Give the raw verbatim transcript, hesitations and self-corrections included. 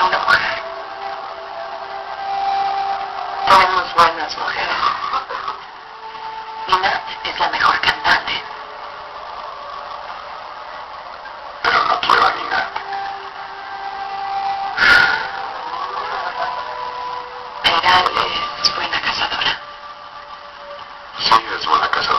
a una mujer. Tenemos buenas mujeres. Nina es la mejor cantante. Pero no quiero a Nina. Peral es buena cazadora. Sí, es buena cazadora.